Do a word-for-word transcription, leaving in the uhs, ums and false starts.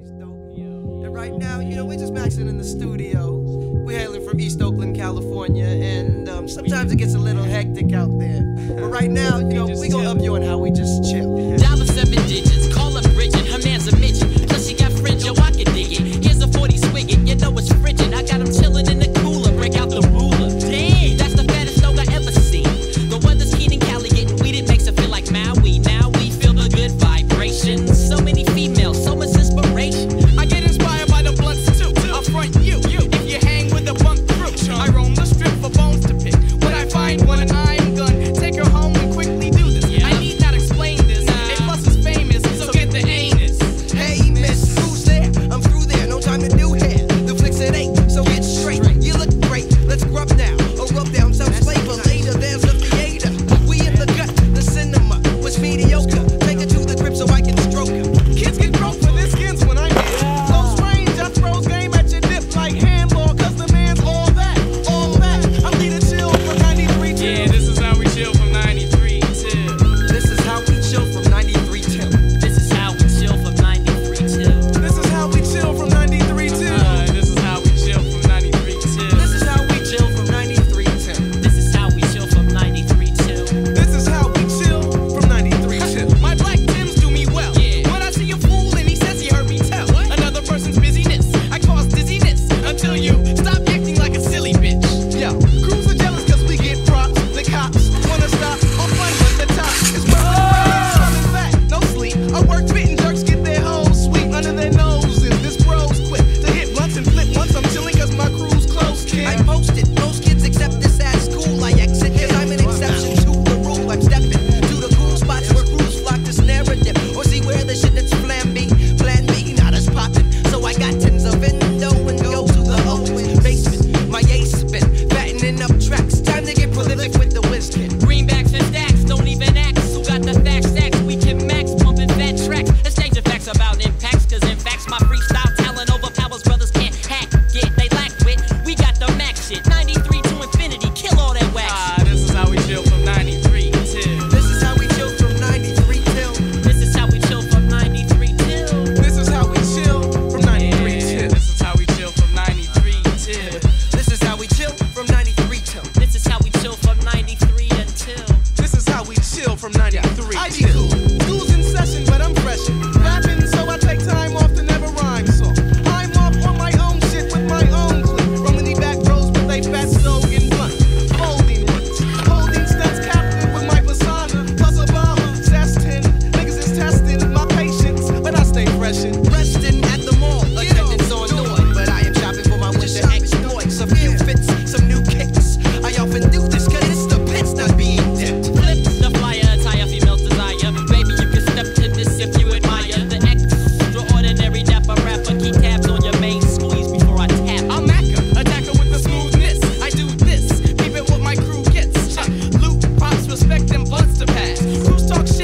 And right now, you know, we're just maxing in the studio. We're hailing from East Oakland, California, and um, sometimes it gets a little hectic out there. But right now, you know, we gonna up you on how we just chill. Dollar seven digits, call up Bridget, her man's a midget. Plus she got fringe, yo, I can dig it. Here's a forty swigget, you know it's frigid. I got him chillin' in the cooler, break out the ruler. Damn, that's the fattest dog I ever seen. The weather's keen in Cali, getting weed, it makes it feel like Maui. Now we feel the good vibrations. So many females, so much inspiration. I get inspired by the blunts too. I'll front you, you. If you hang with a bunk crew, I roam the strip for bones to pick. When I find one, I'm gonna take her home and quickly do this. Yeah. I need not explain this. Nah. A plus is famous, so get the anus. Hey, miss, who's there? I'm through there, no time to do hair. The flicks at eight, so get straight. You look great, let's grub now. Or rub down some flavor later. There's the theater. We in the gut, the cinema was mediocre. Take it to the crib so I can stroke her. Kids get broke for their skins when I hit. Close range, I throws game at your dip like handball, cause the man's all that, all that. I'm leading chill from ninety-three till. Yeah, this is how we chill from ninety-three till. This is how we chill from ninety-three till. This is how we chill from ninety-three till. This is how we chill from ninety-three till. Uh, this is how we chill from ninety-three till. This is how we chill from ninety-three till. This is how we chill from ninety-three till. This is how we chill from ninety-three till. My black Tims do me well. Yeah. When I see a fool and he says he heard me tell another person's busyness, I cause dizziness until you stop acting like a silly bitch. Yo, crews are jealous cause we get props. The cops wanna stop on fun, but the top is where the coming back. No sleep. I work spitting jerks, get their hoes sweep under their noses. This bro's quick to hit blunts and flip once I'm chilling cause my crew's close, kid. I posted. Most kids accept this as cool. I exit cause I'm an exception to the rule. I'm stepping to the cool spots where crews flock to snare a dip. Or see where the shit that's plan B. Plan B, not as poppin'. So I got tins of endo and go to the open basement. My ace spin, fattening up tracks. Time to get prolific with the whiz kid. Greenbacks and stacks, don't even ask. Who got the facts stacks? We can max, pumping fat tracks. Exchanging facts about impacts, cause in facts my freestyle talent overpowers brothers can't hack. Get they lack wit, we got the max shit. ninety-three to infinity, kill all that wax. Ah, this is how we chill from ninety-three till. This is how we chill from ninety-three till. This is how we chill from ninety-three till. This is how we chill from ninety-three Yeah, till. this is how we chill from ninety-three till. This is how we chill from ninety-three till. This is how we chill from ninety-three until. This is how we chill from ninety-three. I be cool. School's in session, but I'm fresh. Rapping, so I take time off to never rhyme. So I'm off on my own shit with my own clip. Roaming the back rows with a fat stove and blunt. Folding ones. Holding stunts captive with my persona. Plus Obama, Sestin. Niggas is testing my patience, but I stay fresh and resting at the mall. Attendance on Noy, but I am shopping for my winter exploits. A few fits, some new kicks. I often do this cause it's the pits not being dipped. Flip the flyer, attire females desire. Baby, you can step to this if you admire the extraordinary dapper rapper. Keep tabs on your main squeeze before I tap. I'm Macca, attacker with the smoothness. I do this, keep it what my crew gets. Uh, loot, props, respect, and blunts to pass. Crews talk shit.